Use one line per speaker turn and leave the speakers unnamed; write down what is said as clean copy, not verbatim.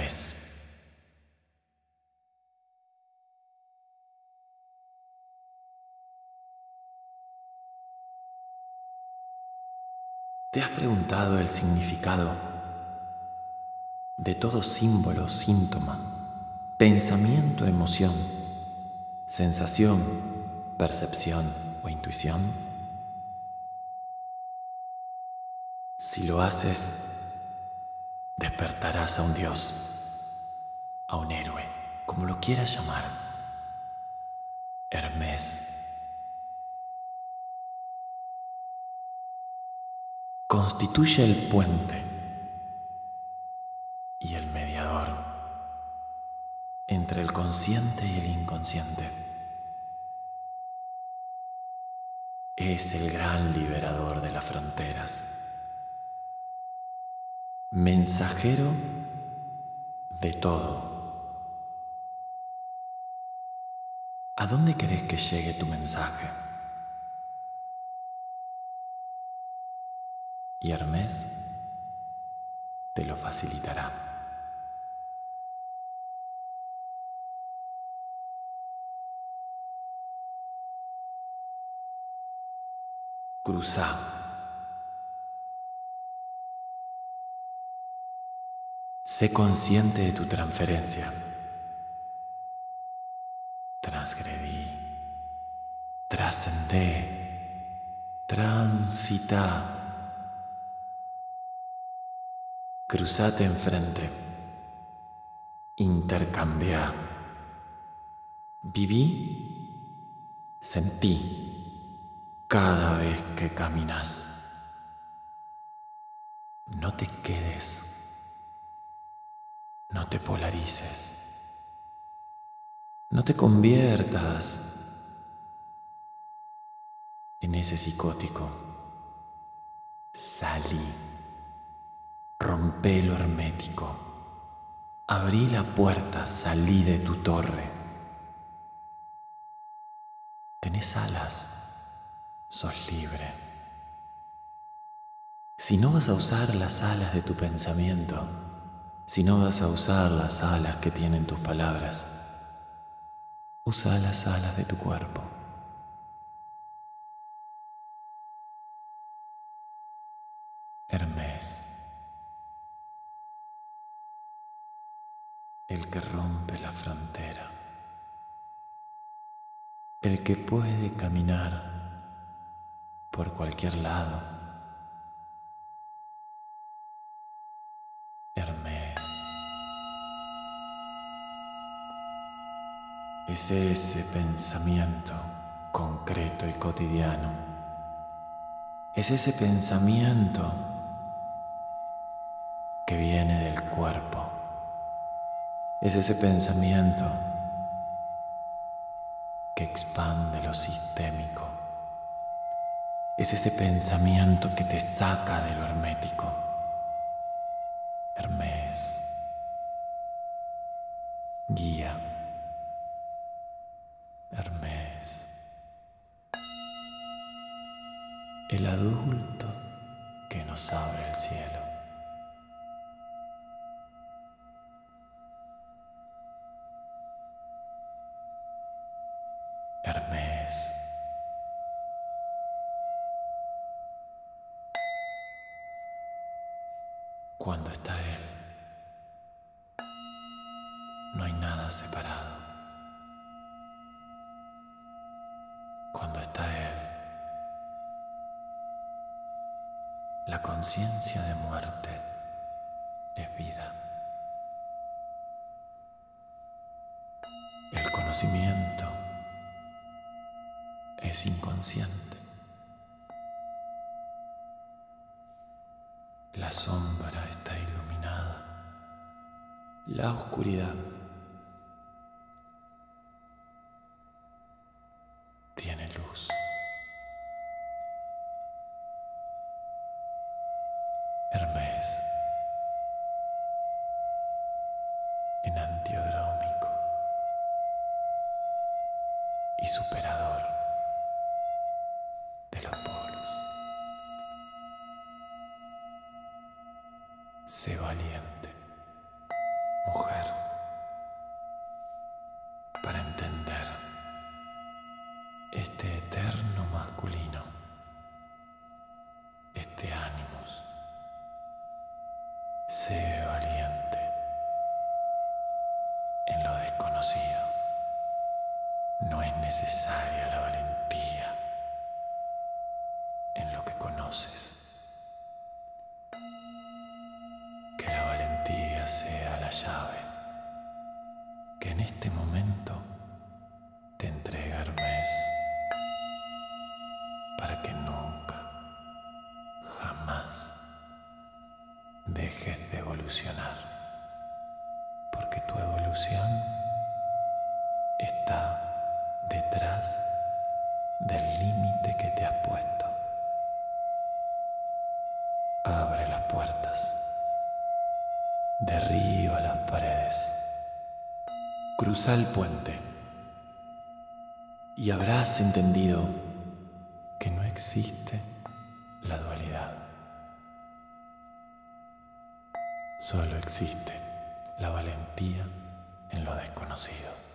Hermes. ¿Te has preguntado el significado de todo símbolo, síntoma, pensamiento, emoción, sensación, percepción o intuición? Si lo haces, despertarás a un dios, a un héroe, como lo quieras llamar. Hermes constituye el puente y el mediador entre el consciente y el inconsciente. Es el gran liberador de las fronteras, mensajero de todo. ¿A dónde querés que llegue tu mensaje? Y Hermes te lo facilitará. Cruzá. Sé consciente de tu transferencia. Transgredí, trascendé, transitá. Cruzate enfrente, intercambiá. Viví, sentí cada vez que caminas. No te quedes, no te polarices, no te conviertas en ese psicótico. Salí, rompé lo hermético, abrí la puerta, salí de tu torre. Tenés alas, sos libre. Si no vas a usar las alas de tu pensamiento, si no vas a usar las alas que tienen tus palabras, usa las alas de tu cuerpo. Hermes, el que rompe la frontera, el que puede caminar por cualquier lado. Hermes es ese pensamiento concreto y cotidiano. Es ese pensamiento que viene del cuerpo. Es ese pensamiento que expande lo sistémico. Es ese pensamiento que te saca de lo hermético. Hermes, guía. Hermes, el adulto que nos abre el cielo. Hermes, cuando está él, no hay nada separado. Cuando está él, la conciencia de muerte es vida. El conocimiento es inconsciente. La sombra está iluminada. La oscuridad tiene luz. Hermes, enantiodrómico y superador de los polos. Sé valiente, mujer. desconocido. No es necesaria la valentía en lo que conoces. Que la valentía sea la llave que en este momento te entrega Hermes para que nunca, jamás dejes de evolucionar, porque tu evolución está detrás del límite que te has puesto. Abre las puertas, derriba las paredes, cruza el puente y habrás entendido que no existe la dualidad. Solo existe la valentía en lo desconocido.